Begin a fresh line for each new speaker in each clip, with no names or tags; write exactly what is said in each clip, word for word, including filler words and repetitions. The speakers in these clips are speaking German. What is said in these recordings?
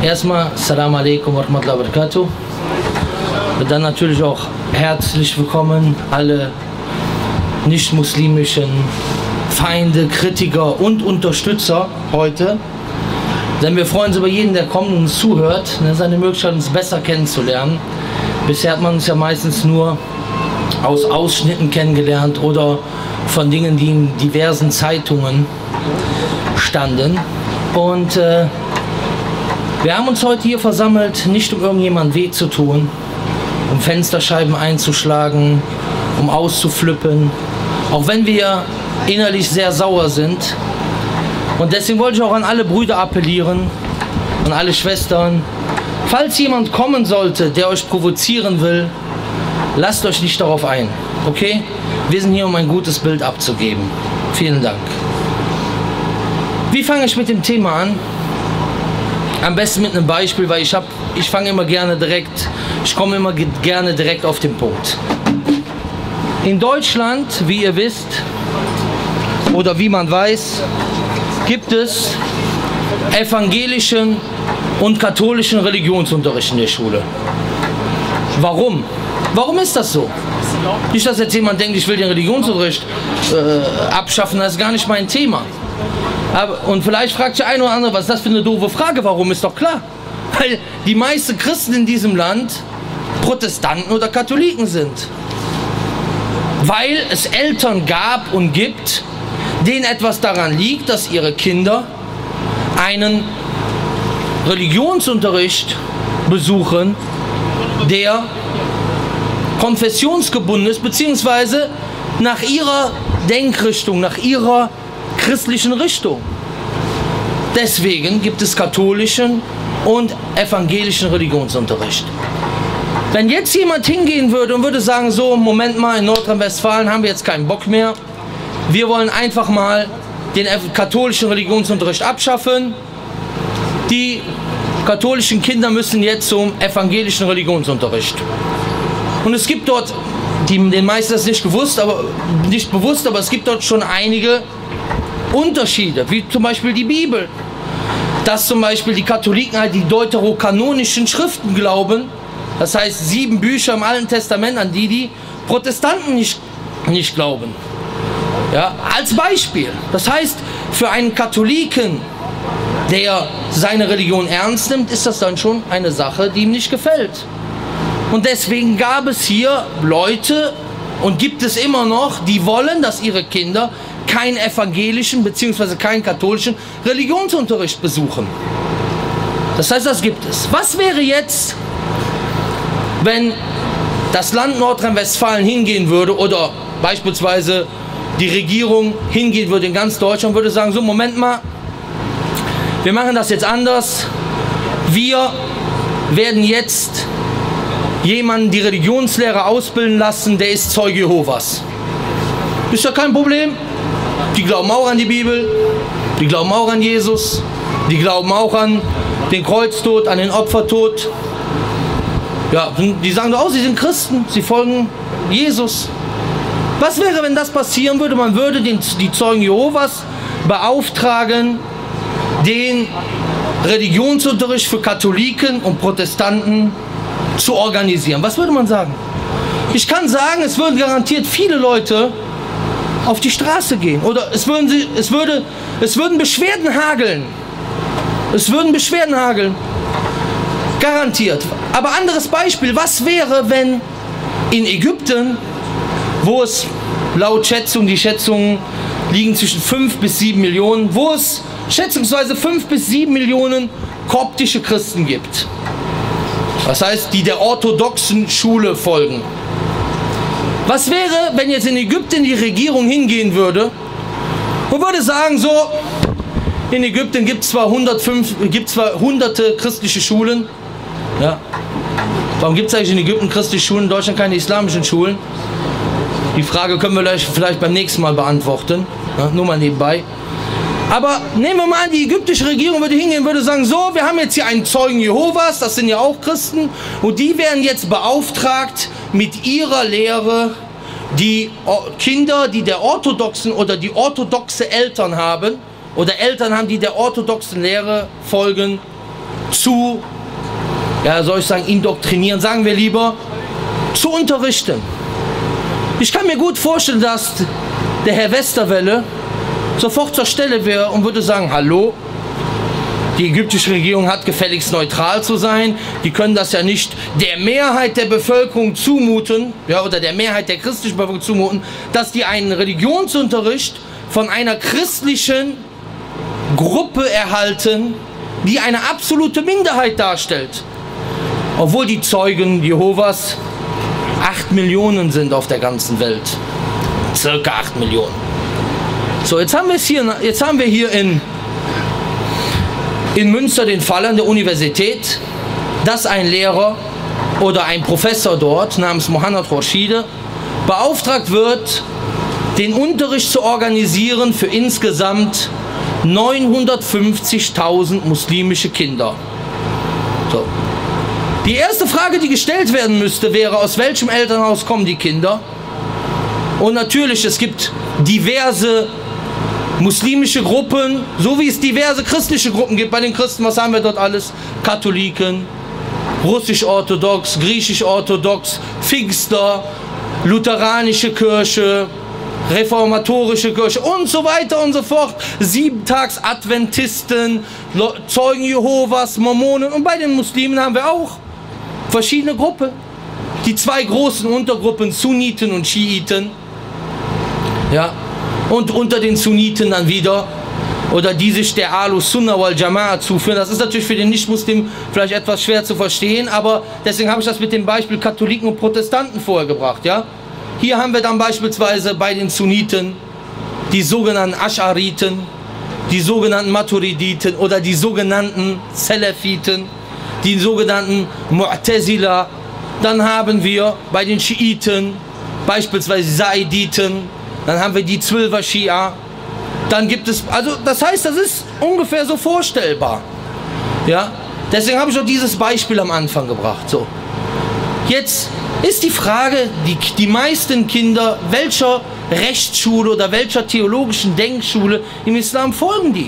Erstmal Assalamu alaikum wa rahmatullahi wa barakatuh. Und dann natürlich auch herzlich willkommen alle nicht-muslimischen Feinde, Kritiker und Unterstützer heute. Denn wir freuen uns über jeden, der kommt und uns zuhört. Das ist eine Möglichkeit, uns besser kennenzulernen. Bisher hat man uns ja meistens nur aus Ausschnitten kennengelernt oder von Dingen, die in diversen Zeitungen standen. Und äh, wir haben uns heute hier versammelt, nicht um irgendjemandem weh zu tun, um Fensterscheiben einzuschlagen, um auszuflippen, auch wenn wir innerlich sehr sauer sind. Und deswegen wollte ich auch an alle Brüder appellieren, an alle Schwestern, falls jemand kommen sollte, der euch provozieren will, lasst euch nicht darauf ein, okay? Wir sind hier, um ein gutes Bild abzugeben. Vielen Dank. Wie fange ich mit dem Thema an? Am besten mit einem Beispiel, weil ich habe, ich fange immer gerne direkt, ich komme immer gerne direkt auf den Punkt. In Deutschland, wie ihr wisst, oder wie man weiß, gibt es evangelischen und katholischen Religionsunterricht in der Schule. Warum? Warum ist das so? Nicht, dass jetzt jemand denkt, ich will den Religionsunterricht äh, abschaffen, das ist gar nicht mein Thema. Aber, und vielleicht fragt der eine oder andere, was ist das für eine doofe Frage? Warum? Ist doch klar. Weil die meisten Christen in diesem Land Protestanten oder Katholiken sind. Weil es Eltern gab und gibt, denen etwas daran liegt, dass ihre Kinder einen Religionsunterricht besuchen, der konfessionsgebunden ist, beziehungsweise nach ihrer Denkrichtung, nach ihrer christlichen Richtung. Deswegen gibt es katholischen und evangelischen Religionsunterricht. Wenn jetzt jemand hingehen würde und würde sagen, so, Moment mal, in Nordrhein-Westfalen haben wir jetzt keinen Bock mehr, wir wollen einfach mal den katholischen Religionsunterricht abschaffen, die katholischen Kinder müssen jetzt zum evangelischen Religionsunterricht. Und es gibt dort, die, den meisten ist nicht gewusst, aber nicht bewusst, aber es gibt dort schon einige Unterschiede, wie zum Beispiel die Bibel. Dass zum Beispiel die Katholiken halt die deuterokanonischen Schriften glauben, das heißt sieben Bücher im Alten Testament, an die die Protestanten nicht, nicht glauben. Ja, als Beispiel. Das heißt, für einen Katholiken, der seine Religion ernst nimmt, ist das dann schon eine Sache, die ihm nicht gefällt. Und deswegen gab es hier Leute und gibt es immer noch, die wollen, dass ihre Kinder keinen evangelischen bzw. keinen katholischen Religionsunterricht besuchen. Das heißt, das gibt es. Was wäre jetzt, wenn das Land Nordrhein-Westfalen hingehen würde oder beispielsweise die Regierung hingehen würde in ganz Deutschland und würde sagen, so, Moment mal, wir machen das jetzt anders. Wir werden jetzt jemanden die Religionslehre ausbilden lassen, der ist Zeuge Jehovas. Ist ja kein Problem. Die glauben auch an die Bibel, die glauben auch an Jesus, die glauben auch an den Kreuztod, an den Opfertod. Ja, die sagen doch auch, sie sind Christen, sie folgen Jesus. Was wäre, wenn das passieren würde? Man würde den, die Zeugen Jehovas beauftragen, den Religionsunterricht für Katholiken und Protestanten zu organisieren. Was würde man sagen? Ich kann sagen, es würden garantiert viele Leute auf die Straße gehen. Oder es würden, sie, es würde, es würden Beschwerden hageln. Es würden Beschwerden hageln. Garantiert. Aber anderes Beispiel. Was wäre, wenn in Ägypten, wo es laut Schätzung, die Schätzungen liegen zwischen fünf bis sieben Millionen, wo es schätzungsweise fünf bis sieben Millionen koptische Christen gibt. Das heißt, die der orthodoxen Schule folgen. Was wäre, wenn jetzt in Ägypten die Regierung hingehen würde und würde sagen, so, in Ägypten gibt es zwar, hundertfünf, gibt zwar hunderte christliche Schulen, ja, warum gibt es eigentlich in Ägypten christliche Schulen, in Deutschland keine islamischen Schulen? Die Frage können wir vielleicht beim nächsten Mal beantworten, ja, nur mal nebenbei. Aber nehmen wir mal an, die ägyptische Regierung würde hingehen und würde sagen, so, wir haben jetzt hier einen Zeugen Jehovas, das sind ja auch Christen, und die werden jetzt beauftragt, mit ihrer Lehre die Kinder, die der orthodoxen oder die orthodoxe Eltern haben, oder Eltern haben, die der orthodoxen Lehre folgen, zu, ja, soll ich sagen, indoktrinieren, sagen wir lieber, zu unterrichten. Ich kann mir gut vorstellen, dass der Herr Westerwelle sofort zur Stelle wäre und würde sagen, hallo, die ägyptische Regierung hat gefälligst neutral zu sein, die können das ja nicht der Mehrheit der Bevölkerung zumuten, ja, oder der Mehrheit der christlichen Bevölkerung zumuten, dass die einen Religionsunterricht von einer christlichen Gruppe erhalten, die eine absolute Minderheit darstellt. Obwohl die Zeugen Jehovas acht Millionen sind auf der ganzen Welt. Circa acht Millionen. So, jetzt haben wir es hier, jetzt haben wir hier in, in Münster den Fall an der Universität, dass ein Lehrer oder ein Professor dort namens Mohammed Rashide beauftragt wird, den Unterricht zu organisieren für insgesamt neunhundertfünfzigtausend muslimische Kinder. So. Die erste Frage, die gestellt werden müsste, wäre, aus welchem Elternhaus kommen die Kinder? Und natürlich, es gibt diverse muslimische Gruppen, so wie es diverse christliche Gruppen gibt. Bei den Christen, was haben wir dort alles? Katholiken, russisch-orthodox, griechisch-orthodox, Pfingster, lutheranische Kirche, reformatorische Kirche und so weiter und so fort. Siebentags-Adventisten, Zeugen Jehovas, Mormonen, und bei den Muslimen haben wir auch verschiedene Gruppen. Die zwei großen Untergruppen, Sunniten und Schiiten. Ja. Und unter den Sunniten dann wieder, oder die sich der Ahlus-Sunnah wal Jama'a zuführen. Das ist natürlich für den Nicht-Muslim vielleicht etwas schwer zu verstehen, aber deswegen habe ich das mit dem Beispiel Katholiken und Protestanten vorher gebracht. Ja? Hier haben wir dann beispielsweise bei den Sunniten die sogenannten Asch'ariten, die sogenannten Maturiditen oder die sogenannten Salafiten, die sogenannten Mu'tazila. Dann haben wir bei den Schiiten beispielsweise Saiditen, dann haben wir die Zwölfer Schia. Dann gibt es, also das heißt, das ist ungefähr so vorstellbar. Ja, deswegen habe ich auch dieses Beispiel am Anfang gebracht. So, jetzt ist die Frage, die, die meisten Kinder, welcher Rechtsschule oder welcher theologischen Denkschule im Islam folgen die?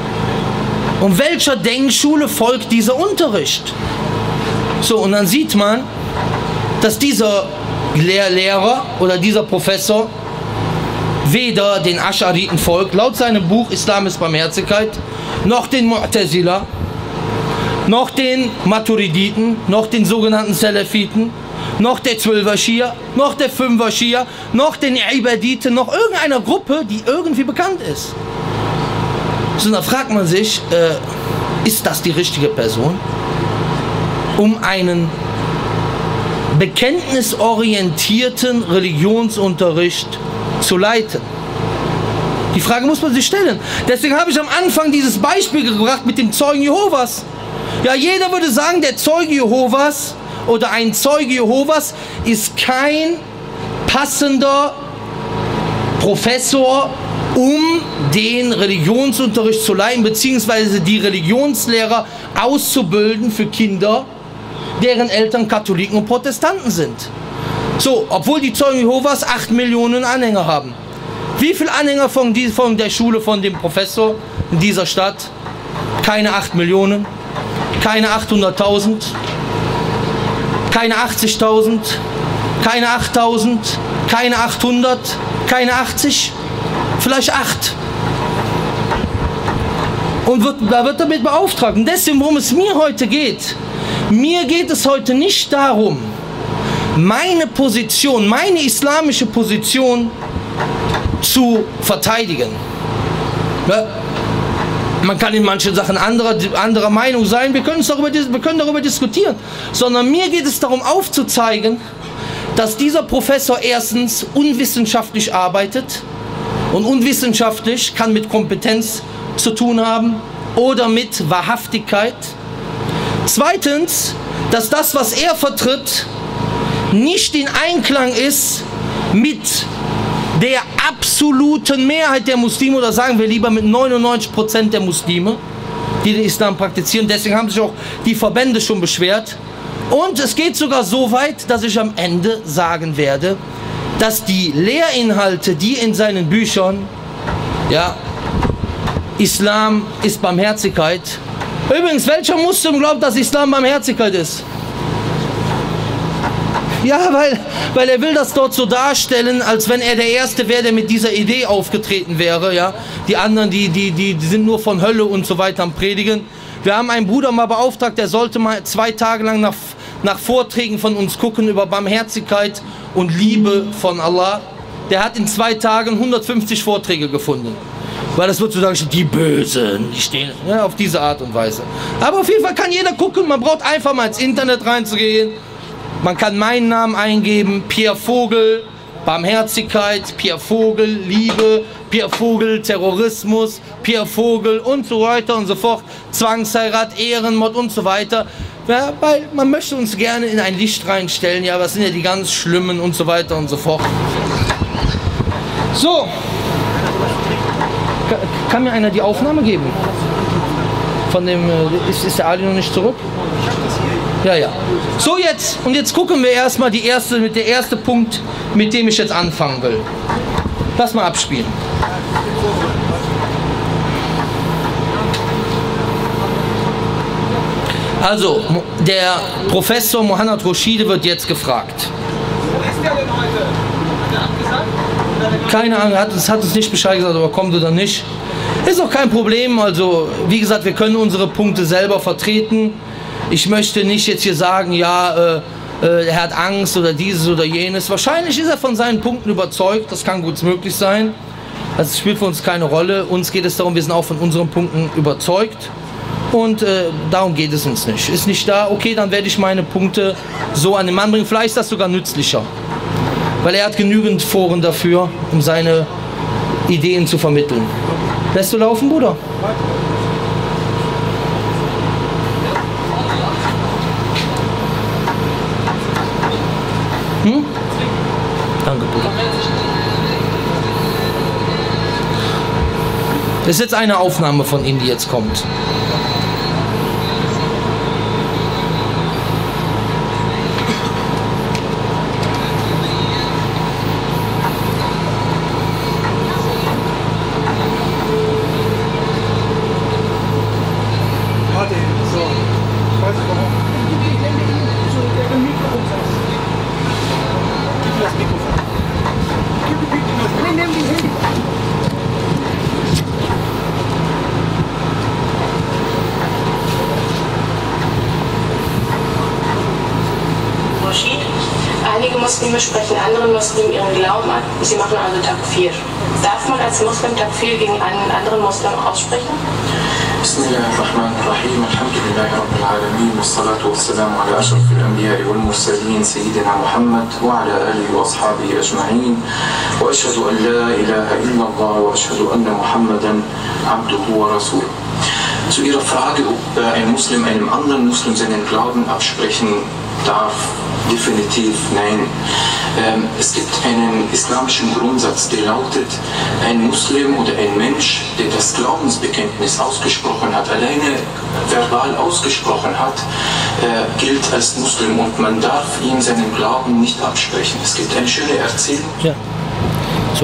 Und welcher Denkschule folgt dieser Unterricht? So, und dann sieht man, dass dieser Lehr Lehrer oder dieser Professor weder den Asch'ariten folgt, laut seinem Buch Islam ist Barmherzigkeit, noch den Mu'tazila, noch den Maturiditen, noch den sogenannten Salafiten, noch der Zwölfer Schia, noch der Fünfer Schia, noch den Ibaditen, noch irgendeiner Gruppe, die irgendwie bekannt ist. So, da fragt man sich, äh, ist das die richtige Person, um einen bekenntnisorientierten Religionsunterricht zu leiten? Die Frage muss man sich stellen. Deswegen habe ich am Anfang dieses Beispiel gebracht mit dem Zeugen Jehovas. Ja, jeder würde sagen, der Zeuge Jehovas oder ein Zeuge Jehovas ist kein passender Professor, um den Religionsunterricht zu leiten, beziehungsweise die Religionslehrer auszubilden für Kinder, deren Eltern Katholiken und Protestanten sind. So, obwohl die Zeugen Jehovas acht Millionen Anhänger haben. Wie viele Anhänger von, die, von der Schule von dem Professor in dieser Stadt? Keine acht Millionen, keine achthunderttausend, keine achtzigtausend, keine achttausend, keine achthundert, keine achtzig, vielleicht acht. Und wird, da wird damit beauftragt. Und deswegen, worum es mir heute geht, mir geht es heute nicht darum, meine Position, meine islamische Position zu verteidigen. Ja? Man kann in manchen Sachen anderer, anderer Meinung sein, wir können, darüber, wir können darüber diskutieren, sondern mir geht es darum aufzuzeigen, dass dieser Professor erstens unwissenschaftlich arbeitet, und unwissenschaftlich kann mit Kompetenz zu tun haben oder mit Wahrhaftigkeit. Zweitens, dass das, was er vertritt, nicht in Einklang ist mit der absoluten Mehrheit der Muslime, oder sagen wir lieber mit neunundneunzig Prozent der Muslime, die den Islam praktizieren. Deswegen haben sich auch die Verbände schon beschwert. Und es geht sogar so weit, dass ich am Ende sagen werde, dass die Lehrinhalte, die in seinen Büchern, ja, Islam ist Barmherzigkeit, Übrigens, welcher Muslim glaubt, dass Islam Barmherzigkeit ist? Ja, weil, weil er will das dort so darstellen, als wenn er der Erste wäre, der mit dieser Idee aufgetreten wäre. Ja? Die anderen, die, die, die, die sind nur von Hölle und so weiter am Predigen. Wir haben einen Bruder mal beauftragt, der sollte mal zwei Tage lang nach, nach Vorträgen von uns gucken über Barmherzigkeit und Liebe von Allah. Der hat in zwei Tagen hundertfünfzig Vorträge gefunden. Weil das wird so sagen, die Bösen, die stehen ja, auf diese Art und Weise. Aber auf jeden Fall kann jeder gucken, man braucht einfach mal ins Internet reinzugehen. Man kann meinen Namen eingeben, Pierre Vogel, Barmherzigkeit, Pierre Vogel, Liebe, Pierre Vogel, Terrorismus, Pierre Vogel und so weiter und so fort, Zwangsheirat, Ehrenmord und so weiter. Ja, weil man möchte uns gerne in ein Licht reinstellen, ja, was sind ja die ganz Schlimmen und so weiter und so fort. So, kann mir einer die Aufnahme geben? Von dem, ist, ist der Ali noch nicht zurück? Ja, ja. So jetzt, und jetzt gucken wir erstmal die erste, mit der erste Punkt, mit dem ich jetzt anfangen will. Lass mal abspielen. Also, der Professor Mohanad Roshide wird jetzt gefragt.
Wo ist der denn heute? Hat er abgesagt?
Keine Ahnung, hat, es hat uns nicht Bescheid gesagt, aber kommt oder nicht. Ist auch kein Problem, also wie gesagt, wir können unsere Punkte selber vertreten. Ich möchte nicht jetzt hier sagen, ja, äh, äh, er hat Angst oder dieses oder jenes. Wahrscheinlich ist er von seinen Punkten überzeugt, das kann gut möglich sein. Das spielt für uns keine Rolle. Uns geht es darum, wir sind auch von unseren Punkten überzeugt. Und äh, darum geht es uns nicht. Ist nicht da, okay, dann werde ich meine Punkte so an den Mann bringen. Vielleicht ist das sogar nützlicher. Weil er hat genügend Foren dafür, um seine Ideen zu vermitteln. Lässt du laufen, Bruder? Hm? Danke, Bruder. Das ist jetzt eine Aufnahme von Ihnen, die jetzt kommt.
Einige Muslime sprechen anderen Muslimen ihren Glauben an, sie machen also Takfir. Darf man als Muslim Takfir gegen einen anderen Muslim aussprechen?
بسم الله الرحمن الرحيم الحمد لله رب العالمين والصلاة والسلام على أشرف الأنبياء والمرسلين سيدنا محمد وعلى آله وأصحابه أجمعين وأشهد أن لا إله إلا الله وأشهد أن محمدا عبده ورسوله. Zu Ihrer Frage, ob ein Muslim einem anderen Muslim seinen Glauben absprechen darf, definitiv nein. Ähm, es gibt einen islamischen Grundsatz, der lautet, ein Muslim oder ein Mensch, der das Glaubensbekenntnis ausgesprochen hat, alleine verbal ausgesprochen hat, äh, gilt als Muslim und man darf ihm seinen Glauben nicht absprechen. Es gibt eine schöne Erzählung.
Ja. So.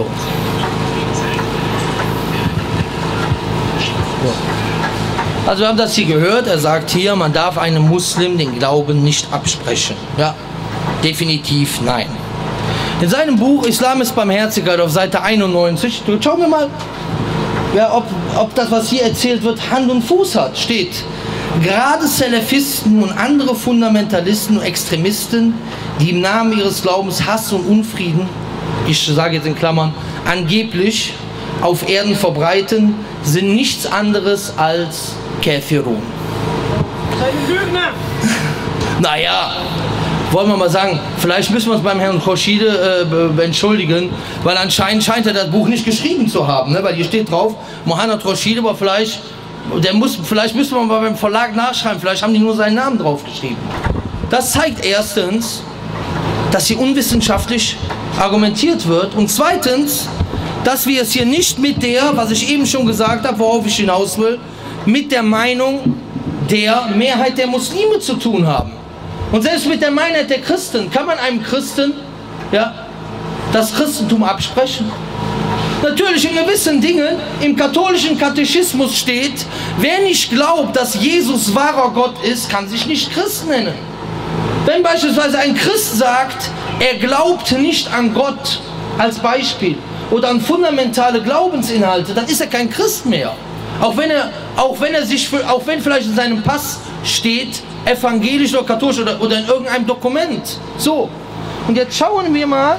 Ja. Also wir haben das hier gehört, er sagt hier, man darf einem Muslim den Glauben nicht absprechen. Ja, definitiv nein. In seinem Buch Islam ist Barmherzigkeit auf Seite einundneunzig, schauen wir mal, ja, ob, ob das, was hier erzählt wird, Hand und Fuß hat. Steht, gerade Salafisten und andere Fundamentalisten und Extremisten, die im Namen ihres Glaubens Hass und Unfrieden, ich sage jetzt in Klammern, angeblich auf Erden verbreiten, sind nichts anderes als Kafirun.
Lügner!
Naja, wollen wir mal sagen, vielleicht müssen wir uns beim Herrn Roshide äh, entschuldigen, weil anscheinend scheint er das Buch nicht geschrieben zu haben, ne? Weil hier steht drauf, Mohanad Roshide, aber vielleicht, der muss, vielleicht müssen wir mal beim Verlag nachschreiben, vielleicht haben die nur seinen Namen draufgeschrieben. Das zeigt erstens, dass hier unwissenschaftlich argumentiert wird und zweitens, dass wir es hier nicht mit der, was ich eben schon gesagt habe, worauf ich hinaus will, mit der Meinung der Mehrheit der Muslime zu tun haben. Und selbst mit der Meinung der Christen kann man einem Christen ja, das Christentum absprechen. Natürlich in gewissen Dingen im katholischen Katechismus steht, wer nicht glaubt, dass Jesus wahrer Gott ist, kann sich nicht Christ nennen. Wenn beispielsweise ein Christ sagt, er glaubt nicht an Gott als Beispiel oder an fundamentale Glaubensinhalte, dann ist er kein Christ mehr. Auch wenn er, auch wenn er sich, für, auch wenn vielleicht in seinem Pass steht, evangelisch oder katholisch oder, oder in irgendeinem Dokument. So, und jetzt schauen wir mal,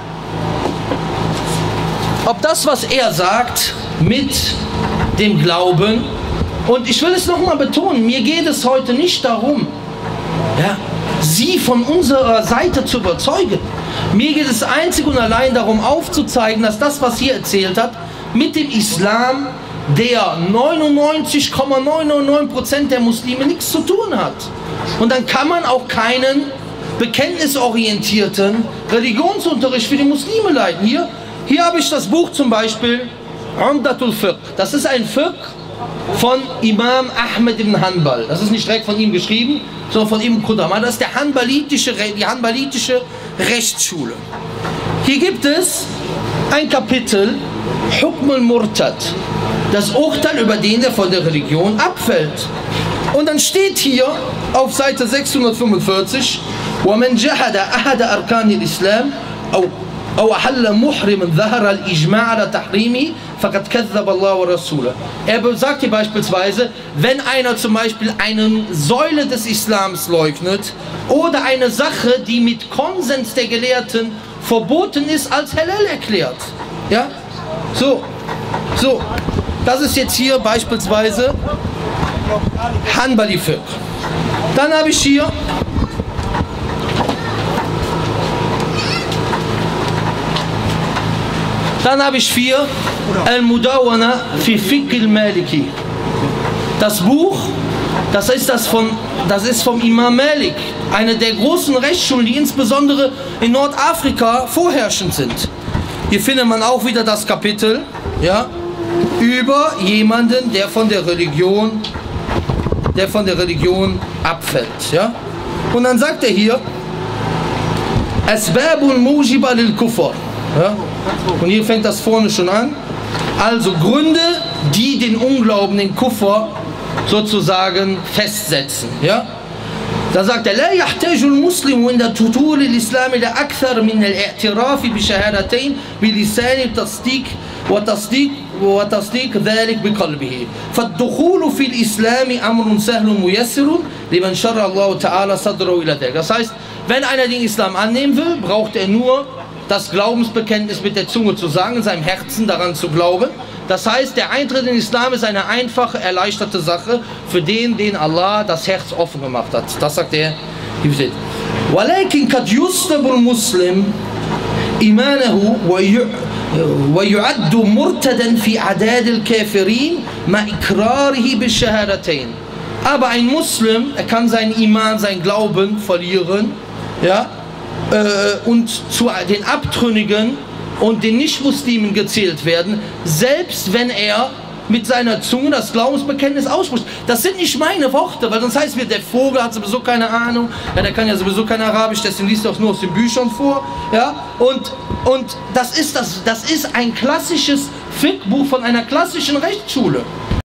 ob das, was er sagt, mit dem Glauben, und ich will es nochmal betonen, mir geht es heute nicht darum, ja, Sie von unserer Seite zu überzeugen. Mir geht es einzig und allein darum aufzuzeigen, dass das, was hier erzählt hat, mit dem Islam, der neunundneunzig Komma neunundneunzig Prozent der Muslime nichts zu tun hat. Und dann kann man auch keinen bekenntnisorientierten Religionsunterricht für die Muslime leiten. Hier, hier habe ich das Buch zum Beispiel, Umdatul Fiqh. Das ist ein Fiqh von Imam Ahmed ibn Hanbal. Das ist nicht direkt von ihm geschrieben, sondern von Ibn Qudama. Das ist der Hanbalitische, die Hanbalitische Rechtsschule. Hier gibt es ein Kapitel, Hukm al-Murtad, das Urteil über den, der von der Religion abfällt. Und dann steht hier auf Seite sechshundertfünfundvierzig, وَمَنْ جَحَدَ أَحَدَ أَرْكَانِ الْإِسْلَامِ أو أو أحل محرم ظهر الإجماع على تحريمه فقد كذب الله ورسوله. Er sagt hier beispielsweise, wenn einer zum Beispiel eine Säule des Islams leugnet oder eine Sache, die mit Konsens der Gelehrten verboten ist, als halal erklärt. Ja? So, so, das ist jetzt hier beispielsweise Hanbali Fiqh. Dann habe ich hier Dann habe ich vier Al-Mudawana fi Fiqh al-Maliki. Das Buch, das ist, das, von, das ist vom Imam Malik, eine der großen Rechtsschulen, die insbesondere in Nordafrika vorherrschend sind. Hier findet man auch wieder das Kapitel, ja, über jemanden, der von der Religion, der von der Religion abfällt. Ja. Und dann sagt er hier, Asbabun mujiba lil kufr. Ja? Und hier fängt das vorne schon an. Also Gründe, die den Unglauben, den Kuffer sozusagen festsetzen. Ja? Da sagt er, لا يحتاج المسلم عند تطور الإسلام إلى أكثر من الاعتراف بشهادتين بلسان التصديق وتصديق وتصديق ذلك بقلبه فالدخول في الإسلام أمر سهل ميسر لمن شرع الله تعالى صدره إلى ذلك. Das heißt, wenn einer den Islam annehmen will, braucht er nur das Glaubensbekenntnis mit der Zunge zu sagen, in seinem Herzen daran zu glauben. Das heißt, der Eintritt in den Islam ist eine einfache, erleichterte Sache für den, den Allah das Herz offen gemacht hat. Das sagt er. وَلَكِنْ قَدْ يُسْلَبُ الْمُسْلِمْ إِيمَانَهُ وَيُعَدُّ مُرْتَدًا فِي عَدَادِ الْكَافِرِينَ مَا إِقْرَارِهِ بِالشَّهَادَتَيْنِ. Aber ein Muslim, er kann seinen Iman, sein Glauben verlieren, ja, äh, und zu den Abtrünnigen und den Nicht-Muslimen gezählt werden, selbst wenn er mit seiner Zunge das Glaubensbekenntnis ausspricht. Das sind nicht meine Worte, weil sonst heißt es, der Vogel hat sowieso keine Ahnung, ja, der kann ja sowieso kein Arabisch, deswegen liest er auch nur aus den Büchern vor. Ja? Und, und das, ist das, das ist ein klassisches Fiqh-Buch von einer klassischen Rechtsschule.